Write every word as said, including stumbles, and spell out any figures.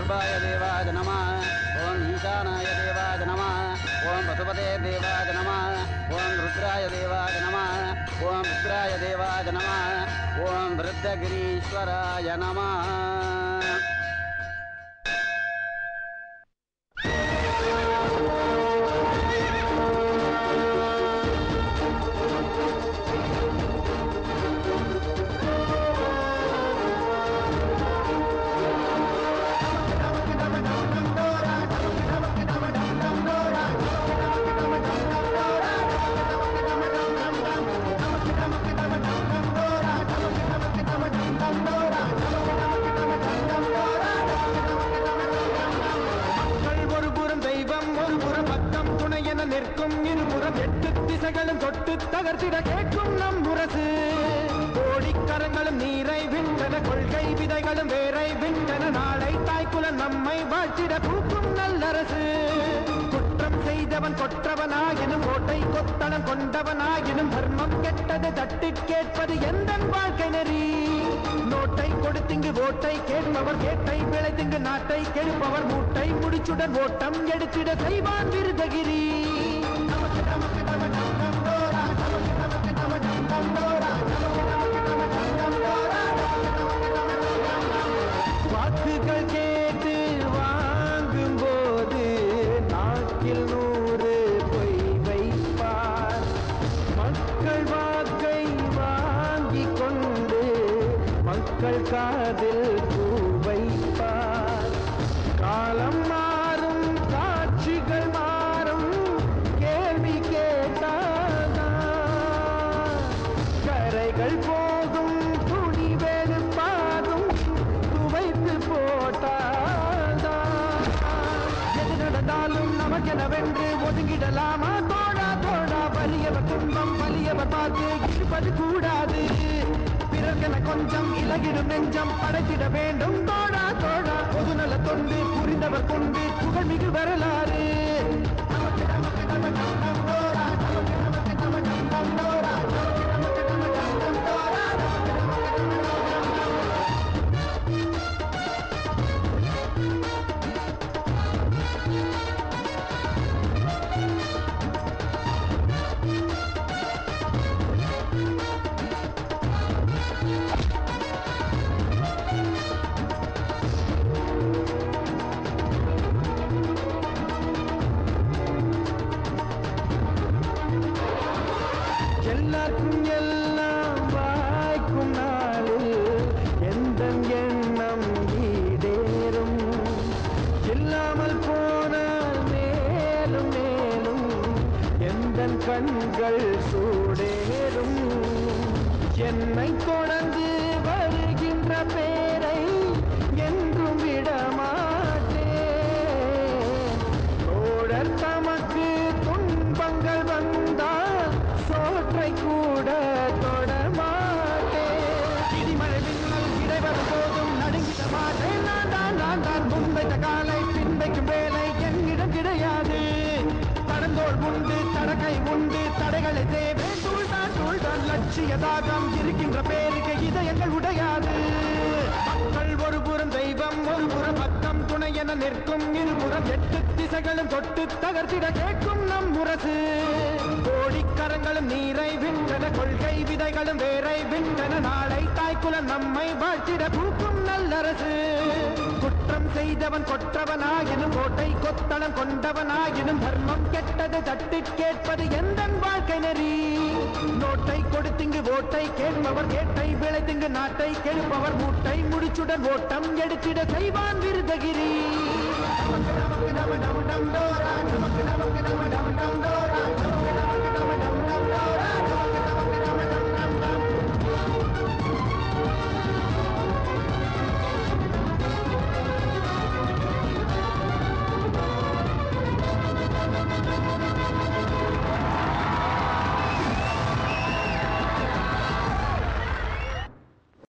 गर्भाय देवाय नमः ओम ईशानाय देवाय नमः ओम पशुपते देवाय नमः ओम रुद्राय देवाय नमः ओम रुद्राय देवाय नमः ओम वृद्धगिरीश्वराय नमः। தொட்டு தகர்த்திட கேட்கும் நம் முரசு கோடிக்கரங்களும் நீரை விண்டன கொள்கை விதைகளும் வேரை விண்டன நாளை தாய்க்குல நம்மை வாழ்த்திட பூக்கும் நல்லரசு குற்றம் செய்தவன் கொற்றவனாயினும் கோட்டை கொத்தளம் கொண்டவனாயினும் தர்மம் கெட்டது தட்டி கேட்பது எந்த வாழ்க்கை நெறி நோட்டை கொடுத்திங்கு ஓட்டை கேட்பவர் கேட்டை விளைத்திங்கு நாட்டை கெடுப்பவர் மூட்டை முடிச்சுடன் ஓட்டம் எடுத்திட செய்வான் விருதகிரி. வாக்குகள் கேட்டு வாங்கும் போது நாக்கில் நூறு பொய் வைப்பார் மக்கள் வாக்கை வாங்கி கொண்டு மக்கள் காதில் பூ வைப்பார். காலம் மாறும் காட்சிகள் மாறும் கேள்வி கேட்டால்தான் கரைகள் போகும் துணி வெறுப்பாகும் துவைத்து போட்டால்தான் எது நடந்தாலும் நமக்கெனவென்று ஒதுங்கிடலாமா தோடா தோடா வலியவர் துன்பம் வலியவர் பார்த்து இருப்பது கூடாது பிறர்கென கொஞ்சம் இலகிடும் நெஞ்சம் படைத்திட வேண்டும் தோடா தோடா பொதுநல தொண்டு புரிந்தவர் கொண்டு புகழ்மிகு வரலாறு. எல்லாருக்கும் எல்லாம் வாய்க்கும் நாளில் எந்த எண்ணம் ஈடேறும் இல்லாமல் போனால் மேலும் மேலும் எந்த கண்கள் சூடேறும் என்னை தொடர்ந்து வருகின்ற பேரை என்றும் விடமாட்டேன் தோழர் தமக்கு துன்பங்கள் வந்தால் சோற்றை கூட தொடமாட்டேன் இடிமழை மின்னல் இடைவரும் போதும் நடுங்கிட மாட்டேன் நான் தான் நான் தான் முன்வைத்த காலை பின்வைக்கும் வேலை என்னிடம் கிடையாது தடந்தோள் உண்டு தடக்கை உண்டு தடைகளை தேவை தூள்தான் தூள்தான் லட்சிய தாகம் இருக்கின்ற பேருக்கு இதயங்கள் உடையாது மக்கள் ஒரு புறம் தெய்வம் ஒரு புறம் பக்கம் துணை என நிற்கும் இருபுறம் எட்டு திசைகளும் தொட்டு தகர்த்திட கேட்கும் நம் முரசு கோடிக்கரங்களும் நீரை விண்டன கொள்கை விதைகளும் வேரை விண்டன நாளை தாய்க்குல நம்மை வாழ்த்திட பூக்கும் நல்லரசு குற்றம் செய்தவன் கொற்றவனாயினும் கோட்டை கொத்தளம் கொண்டவனாயினும் தர்மம் கெட்டது தட்டி கேட்பது எந்த வாழ்க்கை நெறி நோட்டை கொடுத்திங்கு ஓட்டை கேட்பவர் கேட்டை விளைத்திங்கு நாட்டை கெடுப்பவர் மூட்டை முடிச்சுடன் ஓட்டம் எடுத்திட செய்வான் விருதகிரி.